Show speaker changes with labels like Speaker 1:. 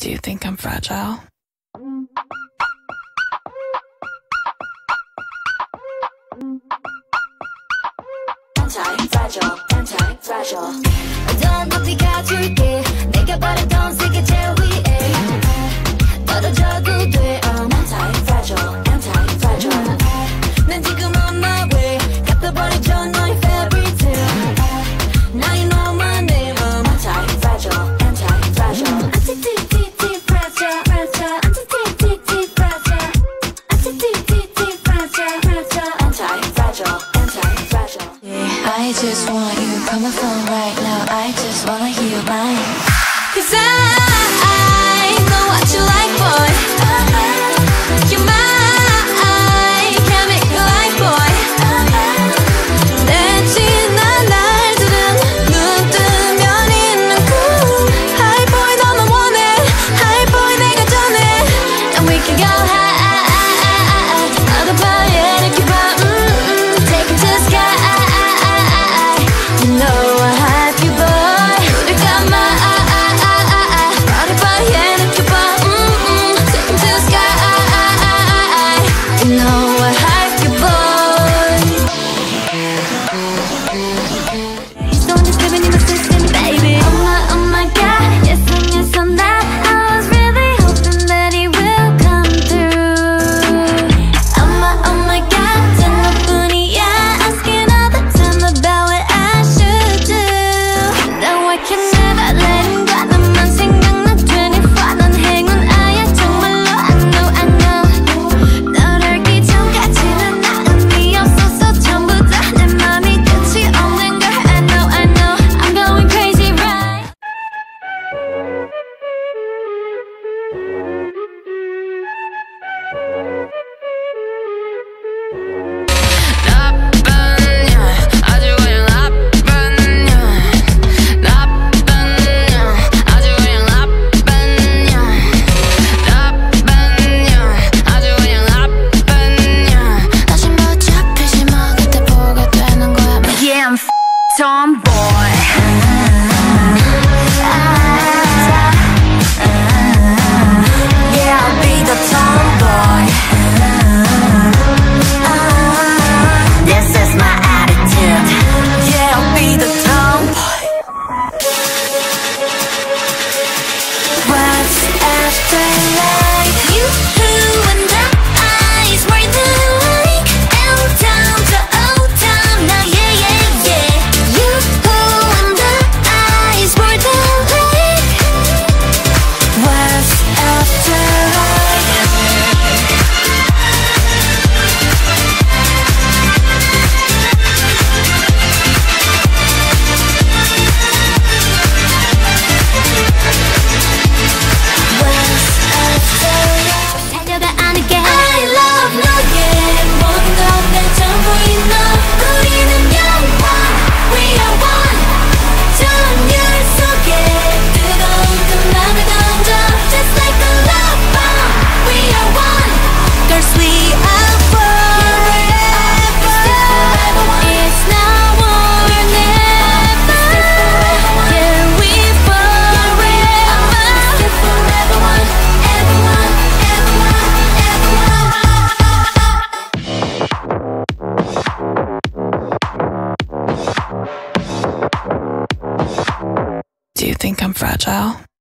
Speaker 1: Do you think I'm fragile?
Speaker 2: Antifragile, antifragile. 어떤 높이가 줄게. 내가 바라던 세계 제일 위에 떨어져도 돼. I'm antifragile, antifragile. 난 지금 on my way. 갚아버리죠 너의 fairy tale. Now you know my name. I'm antifragile, antifragile. Anti-fragile, fragile. Anti-fragile, fragile. Anti-fragile, fragile. Antifragile, antifragile.
Speaker 3: I just want you coming from right now. I just wanna hear your mind. 'Cause I know what you like, boy. You're my chemical life, boy. 내 지난 날들은 눈 뜨면 있는 cool high boy 너만 원해 high boy 내가 전해 and we can go high 나도 봐야 이렇게 봐 take it to the sky. You know I have you, boy. 우리 감아, body body 이렇게 봐, take it to the sky. You know I have you, boy. He's the one that's living in my system, baby. Oh my God, yes and yes on that. I was really hoping that he will come through. Oh my God, 전부뿐이야. Asking all the time about what I should do. Now I can never let him go. 너만 생각나 24. 넌 행운아야 정말로. I know. 널 알기 전까지는 나 의미 없었어. 전부 다 내 맘이 끝이 없는 걸. I know. I'm going crazy, right? 나쁜 년 아주 그냥 나쁜 년 나쁜 년 아주 그냥 나쁜 년 나쁜 년 아주 그냥 나쁜 년 다시 뭐 잡히지 마 그때 보게 되는 거야. Yeah, I'm tomboy. Yeah, I'll be the tomboy. This is my attitude. Yeah, I'll be the tomboy. What's after life? You and the eyes were the like L town to O town. Now yeah. You and the eyes were the like. What's after life? 달려가 안을게. I love 너의 모든 건 내 전부인 너. 우리는 영원. We are one. 전율 속에 뜨거운 그 맘을 던져. Just like a love bomb. We are one. Girls, we are forever. It's now or never. Yeah, we forever. Forever one. Everyone.
Speaker 1: Do you think I'm fragile?